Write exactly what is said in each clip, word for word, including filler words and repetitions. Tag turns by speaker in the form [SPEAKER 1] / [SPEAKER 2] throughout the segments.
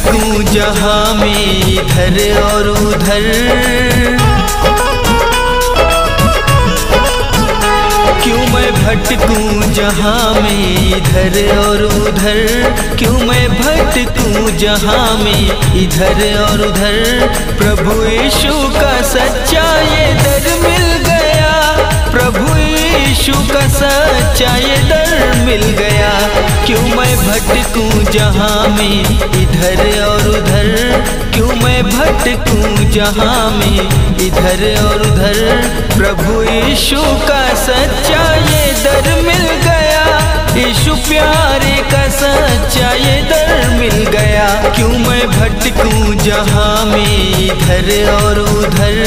[SPEAKER 1] भटकूं जहाँ में इधर और उधर, क्यों मैं भटकूं जहाँ में इधर और उधर, क्यों मैं भटकूं जहाँ में इधर और उधर। प्रभु यीशु का सच्चा ये दर मिल गया, प्रभु यीशु का सच्चा ये दर मिल गया। क्यों मैं भटकूं जहाँ में इधर और उधर, क्यों मैं भटकूं जहाँ में इधर और उधर। प्रभु यीशु का सच्चा ये दर मिल गया, यीशु प्यारे का सच्चा ये दर मिल गया। क्यों मैं भटकूं जहाँ में इधर और उधर।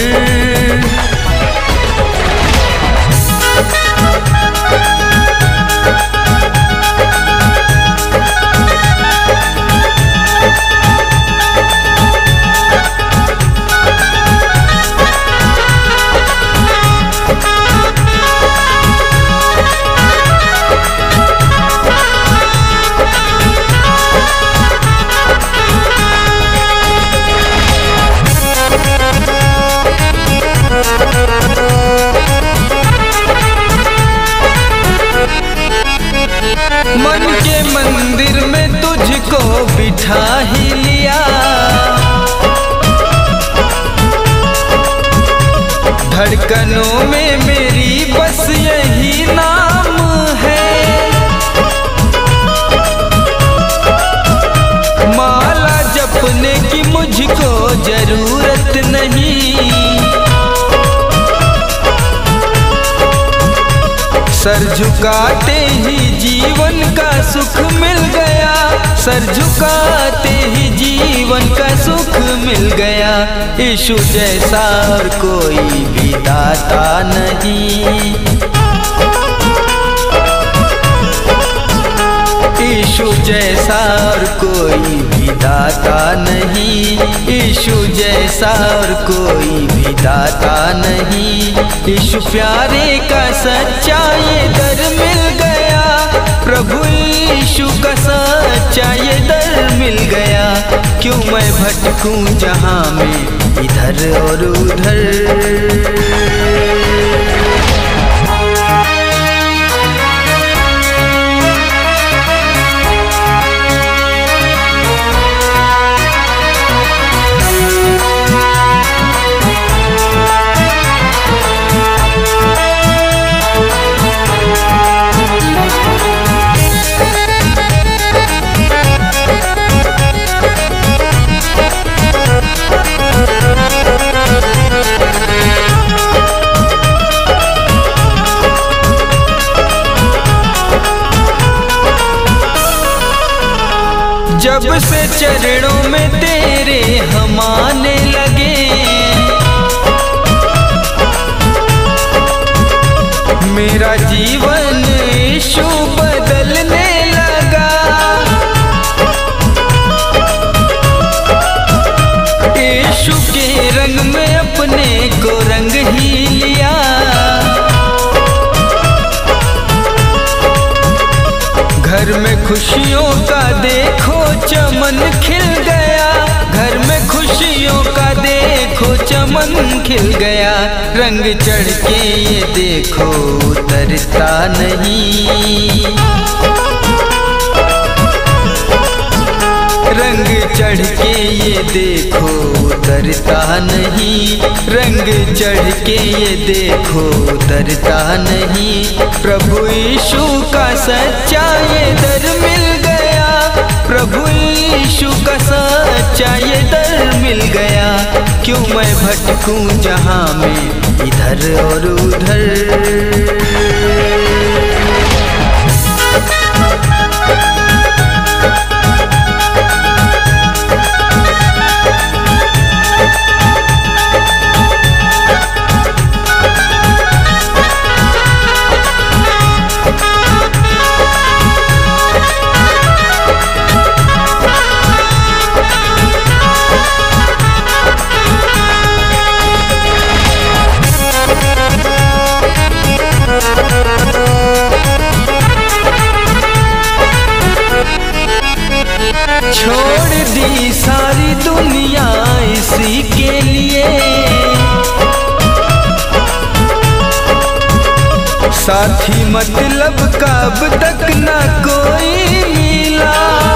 [SPEAKER 1] मन के मंदिर में तुझको बिठा ही लिया, धड़कनों में मेरी बस यही नाम है। माला जपने की मुझको जरूरत नहीं, सर झुकाते ही जीवन का सुख मिल गया, सर झुकाते ही जीवन का सुख मिल गया। यीशु जैसा और कोई भी दाता नहीं, यीशु जैसा और कोई भी दाता नहीं, यीशु जैसा और कोई भी दाता नहीं। यीशु प्यारे का सच्चा ये दर मिल गया, प्रभु यीशु का सच्चा ये दर मिल गया। क्यों मैं भटकूं जहाँ में इधर और उधर। जब से चरणों में तेरे हम आने लगे, मेरा जीवन यीशु बदलने लगा। यीशु के रंग में अपने को रंग ही लिया, घर में खुशियों का देखो चमन खिल गया, घर में खुशियों का देखो चमन खिल गया। रंग चढ़ के ये देखो उतरता नहीं, रंग चढ़ के ये देखो उतरता नहीं, रंग चढ़ के ये देखो उतरता नहीं। प्रभु यीशु का सच्चा ये दर मिल गया, प्रभु यीशु का सच्चा ये दर मिल गया। क्यों मैं भटकूं जहाँ में इधर और उधर। साथी मतलब का अब तक ना कोई मिला,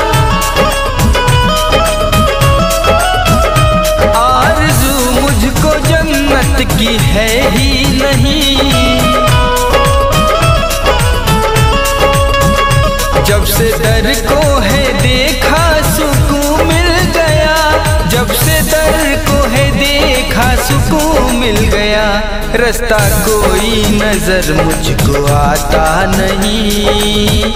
[SPEAKER 1] आरज़ू मुझको जन्नत की है ही नहीं। जब से दर को है देखा सुकून मिल गया, जब से दर को है देखा सुकून मिल गया। रास्ता कोई नजर मुझको आता नहीं,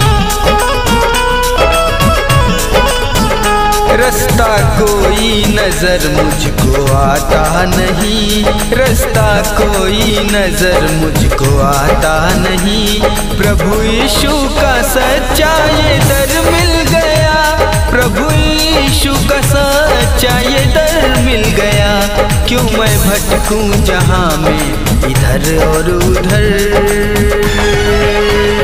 [SPEAKER 1] रास्ता कोई नजर मुझको आता नहीं, रास्ता कोई नजर मुझको आता नहीं। प्रभु यीशु का सच्चा ये दर मिल गया, प्रभु यीशु का सच्चा ये दर मिल गया। क्यों मैं भटकूं जहां में इधर और उधर।